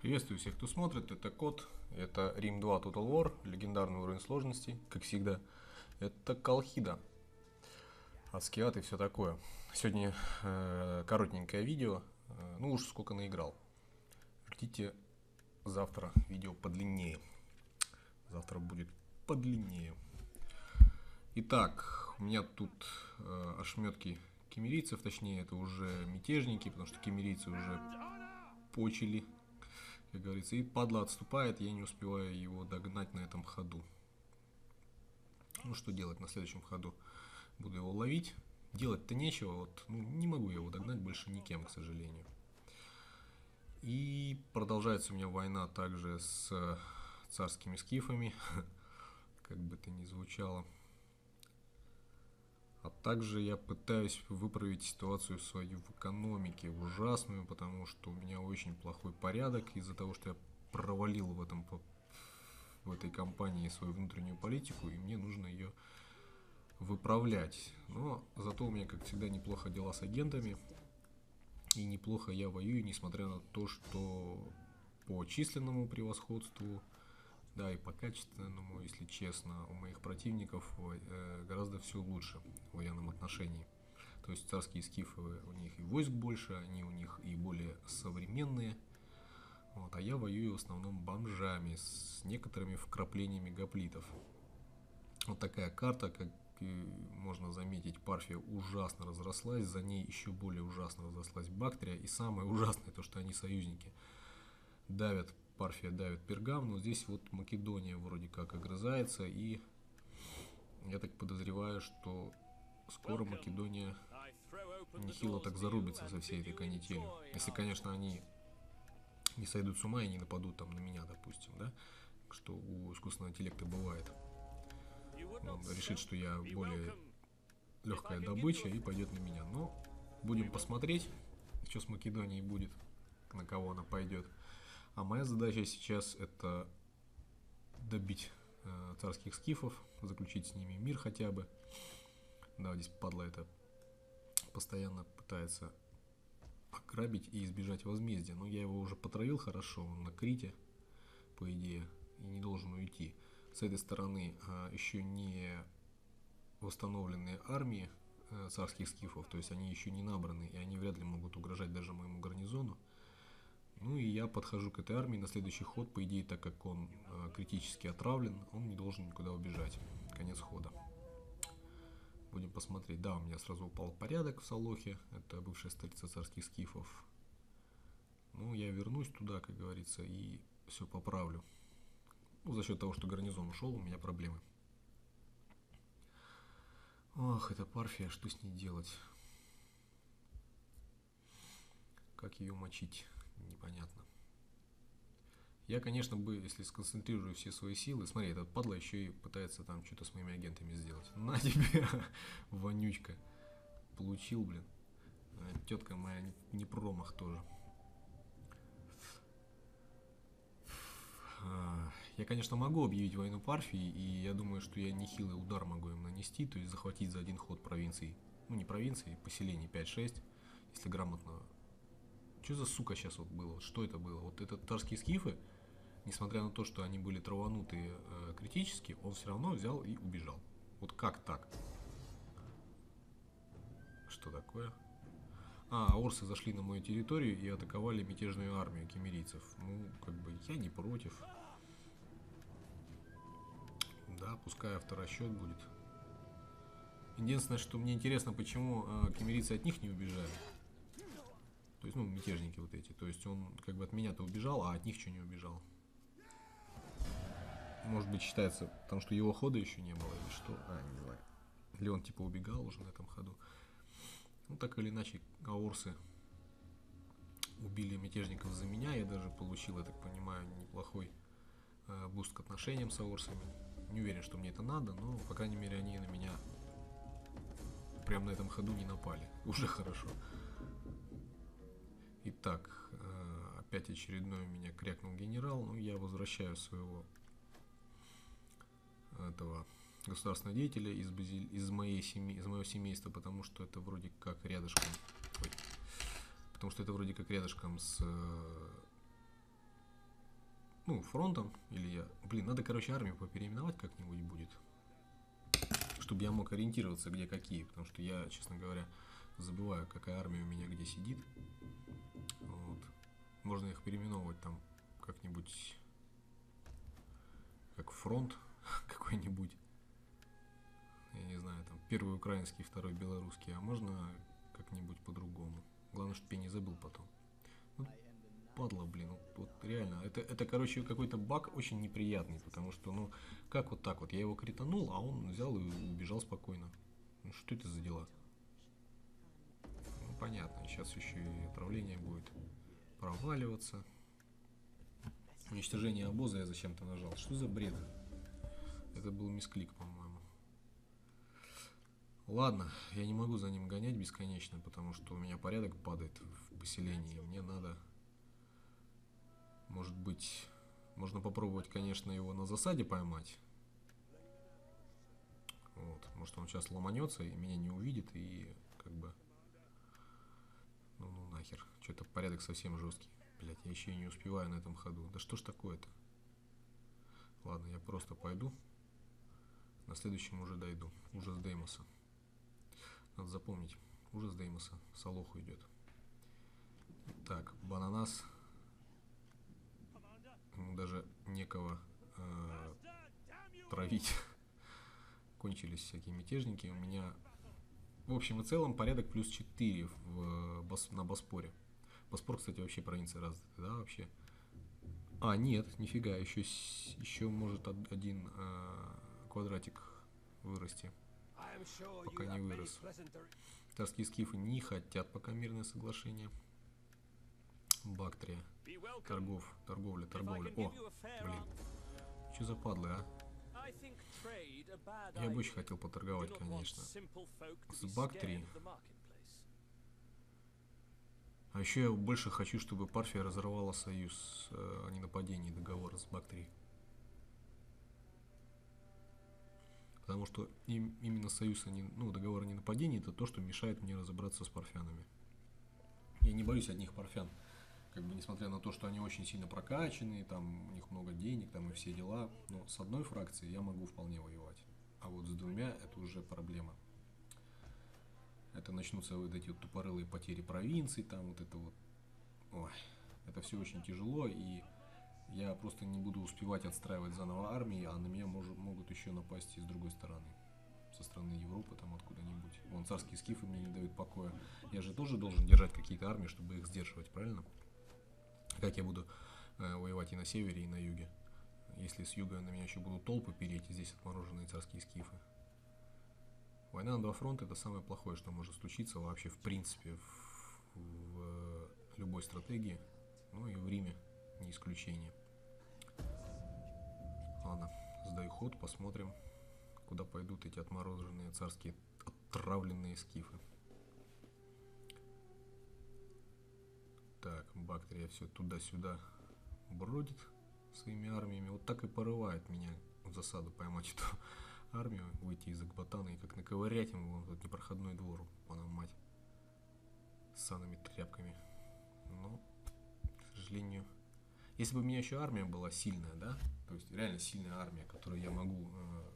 Приветствую всех, кто смотрит. Это Кот, это Рим 2 Total War, легендарный уровень сложности, как всегда. Это Колхида, Аскиат и все такое. Сегодня коротенькое видео, ну уж сколько наиграл. Ждите завтра видео подлиннее. Завтра будет подлиннее. Итак, у меня тут ошметки кемерийцев, точнее это уже мятежники, потому что кемерийцы уже почили, как говорится, и падла отступает, я не успеваю его догнать на этом ходу. Ну что делать на следующем ходу? Буду его ловить. Делать-то нечего, вот, ну, не могу я его догнать больше никем, к сожалению. И продолжается у меня война также с царскими скифами, как бы это ни звучало. А также я пытаюсь выправить ситуацию свою в экономике, ужасную, потому что у меня очень плохой порядок из-за того, что я провалил в этой кампании свою внутреннюю политику, и мне нужно ее выправлять. Но зато у меня, как всегда, неплохо дела с агентами, и неплохо я воюю, несмотря на то, что по численному превосходству, да, и по качественному, если честно, у моих противников гораздо все лучше в военном отношении. То есть царские скифы, у них и войск больше, они у них и более современные. Вот, а я воюю в основном бомжами с некоторыми вкраплениями гоплитов. Вот такая карта, как можно заметить, Парфия ужасно разрослась, за ней еще более ужасно разрослась Бактрия, и самое ужасное то, что они союзники. Давят, Парфия давит Пергам, но здесь вот Македония вроде как огрызается, и я так подозреваю, что скоро Македония нехило так зарубится со всей этой канителью. Если, конечно, они не сойдут с ума и не нападут там на меня, допустим, да, что у искусственного интеллекта бывает. Он решит, что я более легкая добыча и пойдет на меня. Но будем посмотреть, что с Македонией будет, на кого она пойдет. А моя задача сейчас это добить царских скифов, заключить с ними мир хотя бы. Да, здесь падла это постоянно пытается ограбить и избежать возмездия. Но я его уже потравил хорошо, он на Крите, по идее, и не должен уйти. С этой стороны еще не восстановленные армии царских скифов, то есть они еще не набраны, и они вряд ли могут угрожать даже моему гарнизону. Ну и я подхожу к этой армии на следующий ход, по идее, так как он критически отравлен, он не должен никуда убежать. Конец хода. Будем посмотреть. Да, у меня сразу упал порядок в Салохе, это бывшая столица царских скифов. Ну, я вернусь туда, как говорится, и все поправлю. Ну, за счет того, что гарнизон ушел, у меня проблемы. Ох, это Парфия, что с ней делать? Как ее мочить? Непонятно. Я, конечно, бы, если сконцентрирую все свои силы, смотри, этот падла еще и пытается там что-то с моими агентами сделать. На тебе, вонючка. Получил, блин. Тетка моя не промах тоже. Я, конечно, могу объявить войну Парфии, и я думаю, что я нехилый удар могу им нанести, то есть захватить за один ход провинции. Ну, не провинции, поселений 5-6, если грамотно. Что за сука сейчас вот было? Что это было? Вот это татарские скифы, несмотря на то, что они были травануты критически, он все равно взял и убежал. Вот как так? Что такое? Орсы зашли на мою территорию и атаковали мятежную армию кемерийцев. Ну, как бы я не против. Да, пускай авторасчет будет. Единственное, что мне интересно, почему кемерийцы от них не убежали. То есть, ну, мятежники вот эти. То есть он как бы от меня-то убежал, а от них что не убежал. Может быть, считается, потому что его хода еще не было, или что? Не знаю. Или он типа убегал уже на этом ходу. Ну, так или иначе, аорсы убили мятежников за меня. Я даже получил, я так понимаю, неплохой буст к отношениям с аорсами. Не уверен, что мне это надо, но, по крайней мере, они на меня прямо на этом ходу не напали. Уже хорошо. Итак, опять очередной у меня крякнул генерал. Ну, я возвращаю своего этого государственного деятеля из моего семейства, потому что это вроде как рядышком. Потому что это вроде как рядышком с ну, фронтом, или я... Блин, надо, короче, армию попереименовать как-нибудь будет, чтобы я мог ориентироваться, где какие, потому что я, честно говоря, забываю, какая армия у меня где сидит. Вот. Можно их переименовывать там как-нибудь, как фронт какой-нибудь. Я не знаю, там, первый украинский, второй белорусский, а можно как-нибудь по-другому. Главное, чтобы я не забыл потом. Ну, падла, блин, вот реально. Это, короче, какой-то баг очень неприятный, потому что, ну, как вот так вот? Я его кританул, а он взял и убежал спокойно. Ну, что это за дела? Ну, понятно, сейчас еще и отравление будет проваливаться. Уничтожение обоза я зачем-то нажал. Что за бред? Это был мисклик, по-моему. Ладно, я не могу за ним гонять бесконечно, потому что у меня порядок падает в поселении. Мне надо, может быть, можно попробовать, конечно, его на засаде поймать. Вот. Может, он сейчас ломанется и меня не увидит, и как бы... Ну нахер. Что-то порядок совсем жесткий. Блять, я еще и не успеваю на этом ходу. Да что ж такое-то? Ладно, я просто пойду. На следующем уже дойду. Ужас Деймоса. Надо запомнить. Ужас Деймоса. Солоху идет. Так, Бананас. Ему даже некого травить. Кончились всякие мятежники. У меня, в общем и целом, порядок плюс 4 на Боспоре. Боспор, кстати, вообще провинция развитая, да, вообще? А, нет, нифига, еще может один квадратик вырасти. Пока не вырос. Царские скифы не хотят пока мирное соглашение. Бактрия. Торговля. О, блин. Что за падлы, а? Я бы очень хотел поторговать, конечно. С Бактрией. А еще я больше хочу, чтобы Парфия разорвала союз о ненападении договора с Бактрией. Потому что именно союз, договор о ненападении, это то, что мешает мне разобраться с парфянами. Я не боюсь одних парфян. Как бы, несмотря на то, что они очень сильно прокачанные, там у них много денег, там и все дела. Но с одной фракцией я могу вполне воевать. А вот с двумя это уже проблема. Это начнутся вот эти вот тупорылые потери провинций, там вот это вот. Ой, это все очень тяжело, и я просто не буду успевать отстраивать заново армии, а на меня могут еще напасть и с другой стороны. Со стороны Европы, там откуда-нибудь. Вон, царские скифы мне не дают покоя. Я же тоже должен держать какие-то армии, чтобы их сдерживать, правильно? Как я буду воевать и на севере, и на юге? Если с юга на меня еще будут толпы переть, и здесь отмороженные царские скифы. Война на два фронта — это самое плохое, что может случиться вообще в принципе в любой стратегии. Ну и в Риме не исключение. Ладно, сдаю ход, посмотрим, куда пойдут эти отмороженные царские отравленные скифы. Так, Бактрия все туда-сюда бродит своими армиями. Вот так и порывает меня в засаду поймать эту армию, выйти из Акбатана и как наковырять ему вон этот непроходной двор, она мать, с санными тряпками. Но, к сожалению, если бы у меня еще армия была сильная, да, то есть реально сильная армия, которой я могу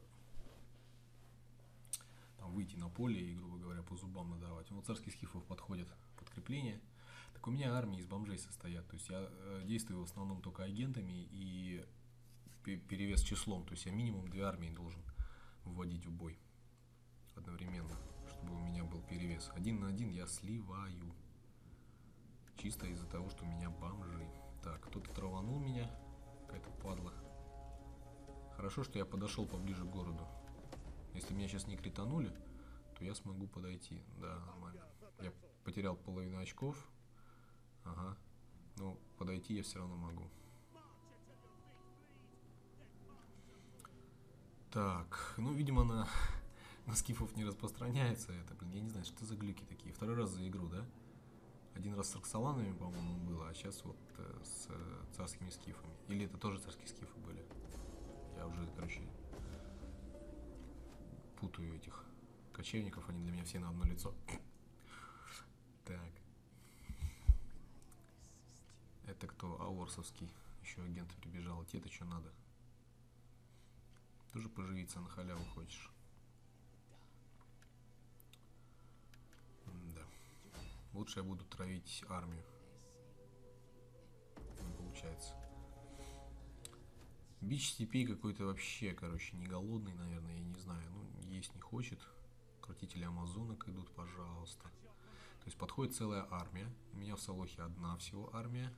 там выйти на поле и, грубо говоря, по зубам надавать. Вот царских скифов подходят подкрепления. Так у меня армии из бомжей состоят. То есть я действую в основном только агентами и перевес числом. То есть я минимум 2 армии должен вводить в бой одновременно, чтобы у меня был перевес. 1 на 1 я сливаю. Чисто из-за того, что у меня бомжи. Так, кто-то траванул меня. Какая-то падла. Хорошо, что я подошел поближе к городу. Если меня сейчас не кританули, то я смогу подойти. Да, нормально. Я потерял половину очков. Ага. Но подойти я все равно могу. Так, ну, видимо, на скифов не распространяется это. Блин, я не знаю, что за глюки такие. Второй раз за игру, да? Один раз с Роксоланами, по-моему, было, а сейчас вот с царскими скифами. Или это тоже царские скифы были? Я уже, короче, путаю этих кочевников, они для меня все на одно лицо. Так. Это кто? Аорсовский. еще агент прибежал. Тебе-то что надо? Тоже поживиться на халяву хочешь? Да. Лучше я буду травить армию. Не получается. Бич степей какой-то вообще, короче, не голодный, наверное, я не знаю. Ну, есть не хочет. Крутители амазонок идут, пожалуйста. То есть подходит целая армия. У меня в Солохе одна всего армия.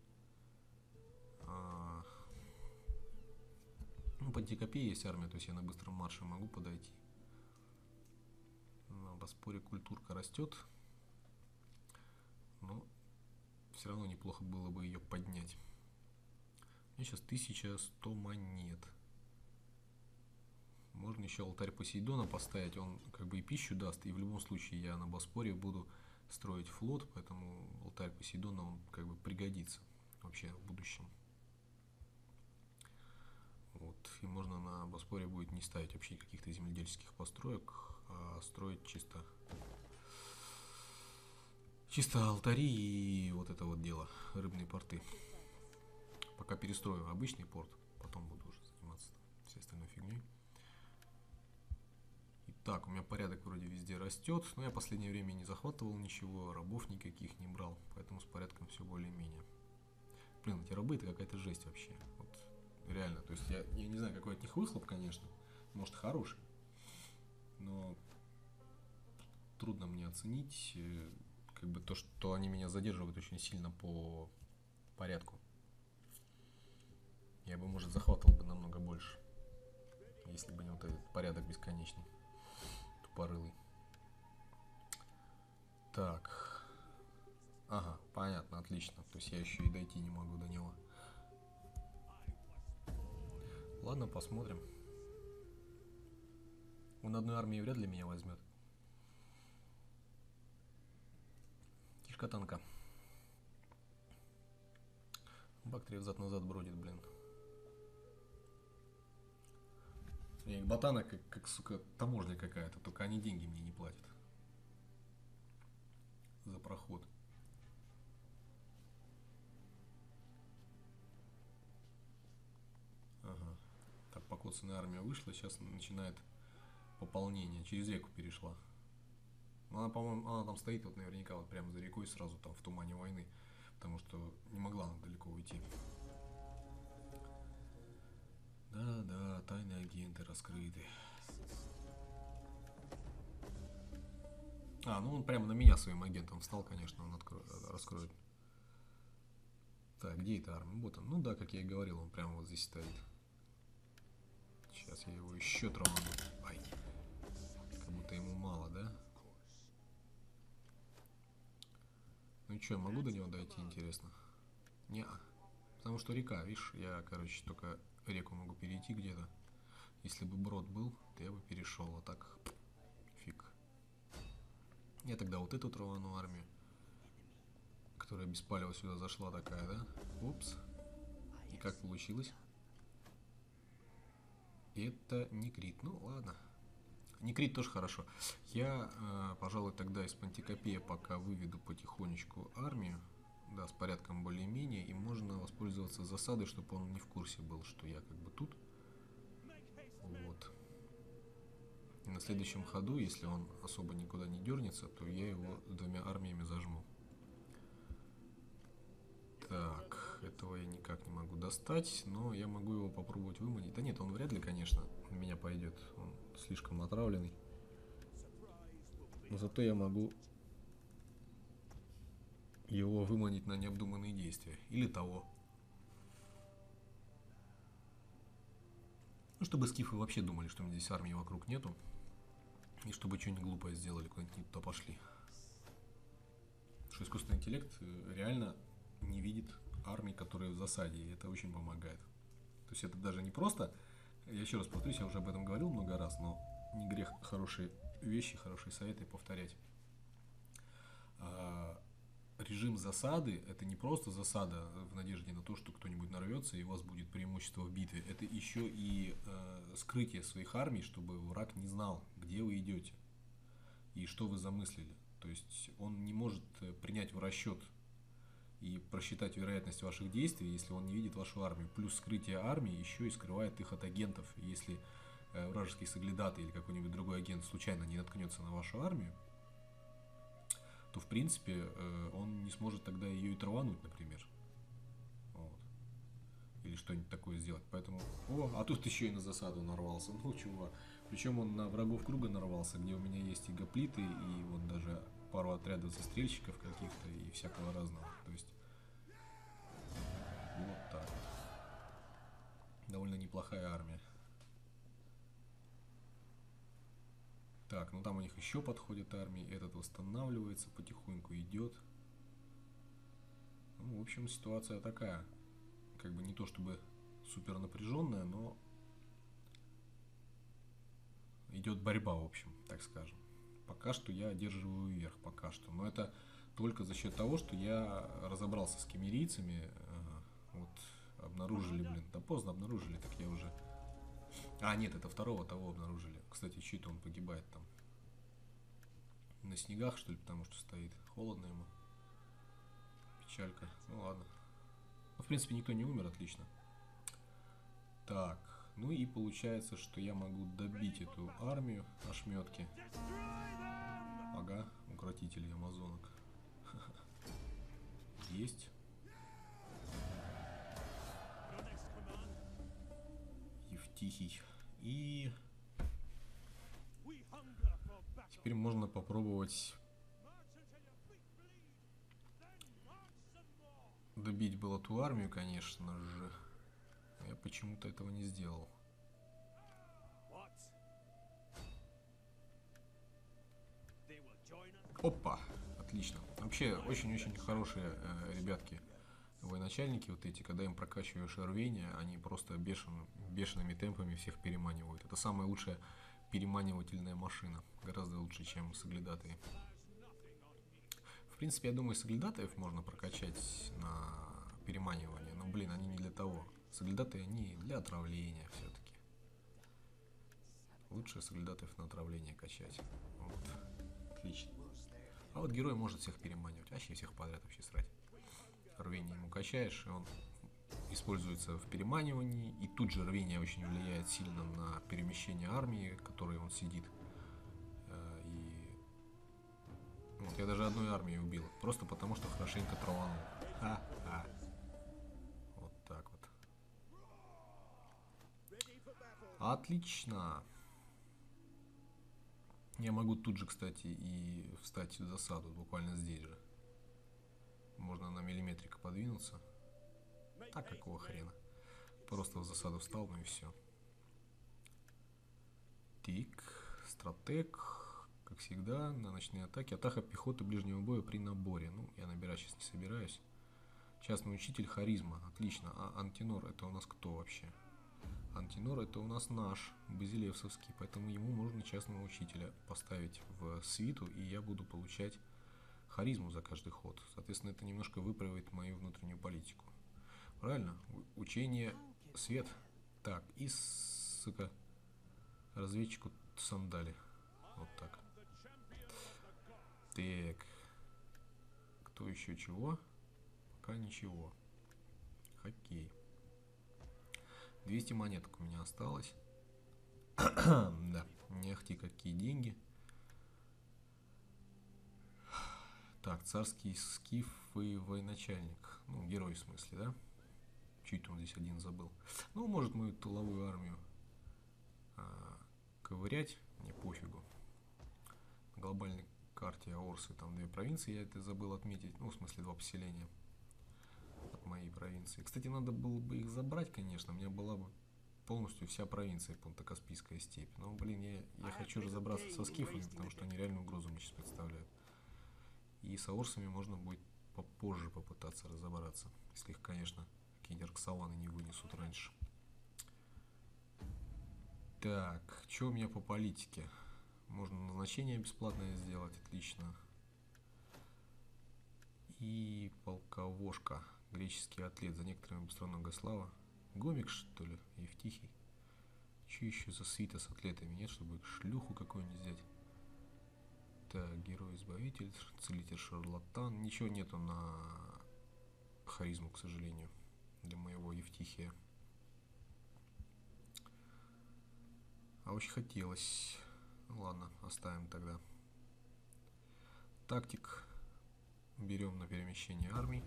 Ну, по Антикопии есть армия, то есть я на быстром марше могу подойти. На Боспоре культурка растет. Но все равно неплохо было бы ее поднять. У меня сейчас 1100 монет. Можно еще алтарь Посейдона поставить, он как бы и пищу даст, и в любом случае я на Боспоре буду строить флот, поэтому алтарь Посейдона, он как бы пригодится вообще в будущем. Вот. И можно на Боспоре будет не ставить вообще каких-то земледельческих построек, а строить чисто алтари и вот это вот дело, рыбные порты. Пока перестрою обычный порт, потом буду уже заниматься всей остальной фигней. Так, у меня порядок вроде везде растет, но я в последнее время не захватывал ничего, рабов никаких не брал, поэтому с порядком все более-менее. Блин, эти рабы это какая-то жесть вообще. Вот, реально, то есть я не знаю, какой от них выхлоп, конечно, может хороший, но трудно мне оценить, как бы то, что они меня задерживают очень сильно по порядку. Я бы, может, захватывал бы намного больше, если бы не вот этот порядок бесконечный. Тупорылый. Так. Ага, понятно, отлично. То есть я еще и дойти не могу до него. Ладно, посмотрим. Он одной армии вряд ли меня возьмет. Кишка танка. Бактрия взад-назад бродит, блин. И ботана как, сука, таможня какая-то, только они деньги мне не платят. За проход. Ага. Так, покоцанная армия вышла, сейчас начинает пополнение. Через реку перешла. Она, по-моему, она там стоит вот наверняка вот прямо за рекой, сразу там в тумане войны. Потому что не могла она далеко уйти. Да, тайные агенты раскрыты. Ну он прямо на меня своим агентом встал, конечно, он раскроет. Так, где эта армия? Вот он. Ну да, как я и говорил, он прямо вот здесь стоит. Сейчас я его еще травану. Ай. Как будто ему мало, да? Ну и что, я могу до него дойти, интересно? Неа. Потому что река, видишь, я, короче, только реку могу перейти где-то. Если бы брод был, то я бы перешел, а так фиг. Я тогда вот эту травану армию, которая без палева сюда зашла такая, да? Упс. И как получилось? Это не крит. Ну, ладно. Не крит тоже хорошо. Я, пожалуй, тогда из Пантикопея пока выведу потихонечку армию. Да, с порядком более-менее. И можно воспользоваться засадой, чтобы он не в курсе был, что я как бы тут. Вот. И на следующем ходу, если он особо никуда не дернется, то я его двумя армиями зажму. Так, этого я никак не могу достать, но я могу его попробовать выманить. Да нет, он вряд ли, конечно, на меня пойдет. Он слишком отравленный. Но зато я могу его выманить на необдуманные действия. Или того. Ну, чтобы скифы вообще думали, что у меня здесь армии вокруг нету. И чтобы что-нибудь глупое сделали, куда-нибудь не туда пошли. Что искусственный интеллект реально не видит армии, которые в засаде, и это очень помогает. То есть это даже не просто, я еще раз повторюсь, я уже об этом говорил много раз, но не грех хорошие вещи, хорошие советы повторять. Режим засады – это не просто засада в надежде на то, что кто-нибудь нарвется и у вас будет преимущество в битве. Это еще и скрытие своих армий, чтобы враг не знал, где вы идете и что вы замыслили. То есть он не может принять в расчет и просчитать вероятность ваших действий, если он не видит вашу армию. Плюс скрытие армии еще и скрывает их от агентов. Если вражеский соглядатый или какой-нибудь другой агент случайно не наткнется на вашу армию, то в принципе он не сможет тогда ее и травануть, например. Вот. Или что-нибудь такое сделать. Поэтому... О, а тут еще и на засаду нарвался. Ну, чувак. Причем он на врагов круга нарвался, где у меня есть и гоплиты, и вот даже пару отрядов застрельщиков каких-то и всякого разного. То есть вот так вот. Довольно неплохая армия. Так, ну там у них еще подходит армии. Этот восстанавливается, потихоньку идет. Ну, в общем, ситуация такая. Как бы не то чтобы супер напряженная, но идет борьба, в общем, так скажем. Пока что я одерживаю верх, пока что. Но это только за счет того, что я разобрался с кемерийцами. Вот, обнаружили, блин, да поздно обнаружили, так я уже... А, нет, это второго того обнаружили. Кстати, чей-то он погибает там. На снегах, что ли, потому что стоит. Холодно ему. Печалька. Ну ладно. Ну, в принципе, никто не умер, отлично. Так, ну и получается, что я могу добить эту армию ошметки. Ага, укротители амазонок. Есть. Евтихий. И теперь можно попробовать добить было ту армию, конечно же. Я почему-то этого не сделал. Опа! Отлично. Вообще, очень-очень хорошие ребятки, военачальники вот эти, когда им прокачиваешь рвение, они просто бешеными темпами всех переманивают. Это самая лучшая переманивательная машина. Гораздо лучше, чем соглядатые. В принципе, я думаю, соглядатаев можно прокачать на переманивание. Но, блин, они не для того. Соглядатые они для отравления все-таки. Лучше соглядатаев на отравление качать. Вот. Отлично. А вот герой может всех переманивать. Вообще всех подряд вообще срать. Рвение ему качаешь, и он используется в переманивании. И тут же рвение очень влияет сильно на перемещение армии, в которой он сидит. И вот я даже одной армией убил. Просто потому, что хорошенько траванул. Ха-ха. Вот так вот. Отлично. Я могу тут же, кстати, и встать в засаду, буквально здесь же. Можно на миллиметрика подвинуться. А какого хрена? Просто в засаду встал, ну и все. Тик, стратег, как всегда, на ночные атаки. Атака пехоты ближнего боя при наборе. Ну, я набирать сейчас не собираюсь. Частный учитель, харизма. Отлично. А антинор это у нас кто вообще? Антинор это у нас наш, Базилевсовский, поэтому ему можно частного учителя поставить в свиту, и я буду получать харизму за каждый ход. Соответственно, это немножко выправит мою внутреннюю политику. Правильно? Учение свет. Так, и, сука, разведчику сандали. Вот так. Так. Кто еще чего? Пока ничего. Хоккей. 200 монеток у меня осталось. Да, не ахти какие деньги. Так, царский скиф и военачальник. Ну, герой в смысле, да? Чуть он здесь один забыл. Ну, может мою тыловую армию ковырять, мне пофигу. На глобальной карте Аорсы там 2 провинции, я это забыл отметить. Ну, в смысле 2 поселения от моей провинции. Кстати, надо было бы их забрать, конечно. У меня была бы полностью вся провинция Понто-Каспийская степь. Но, блин, я хочу разобраться со скифами, потому что они реальную угрозу мне сейчас представляют. И с аорсами можно будет попозже попытаться разобраться, если их, конечно, какие-нибудь роксоланы не вынесут раньше. Так, что у меня по политике? Можно назначение бесплатное сделать, отлично. И полковошка, греческий атлет, за некоторыми быстроногая слава. Гомик, что ли? Евтихий. Че еще за свита с атлетами нет, чтобы шлюху какую-нибудь взять? Так, герой-избавитель, целитель-шарлатан. Ничего нету на харизму, к сожалению, для моего Евтихия. А очень хотелось. Ну ладно, оставим тогда. Тактик берем на перемещение армий.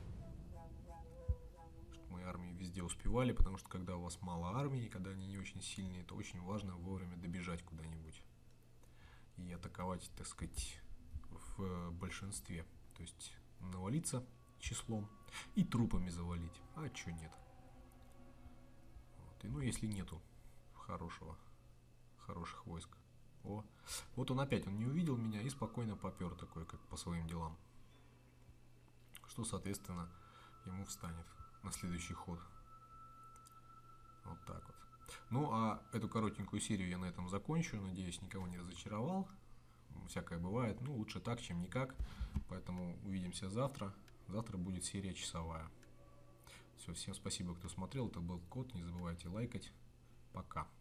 Чтобы мои армии везде успевали, потому что когда у вас мало армии, когда они не очень сильные, то очень важно вовремя добежать куда-нибудь. И атаковать, так сказать, в большинстве. То есть навалиться числом и трупами завалить. А чё нет? Вот. И ну если нету хороших войск. О, вот он опять, он не увидел меня и спокойно попер такой, как по своим делам. Что, соответственно, ему встанет на следующий ход. Вот так вот. Ну, а эту коротенькую серию я на этом закончу. Надеюсь, никого не разочаровал. Всякое бывает. Ну, лучше так, чем никак. Поэтому увидимся завтра. Завтра будет серия часовая. Все, всем спасибо, кто смотрел. Это был Кот. Не забывайте лайкать. Пока.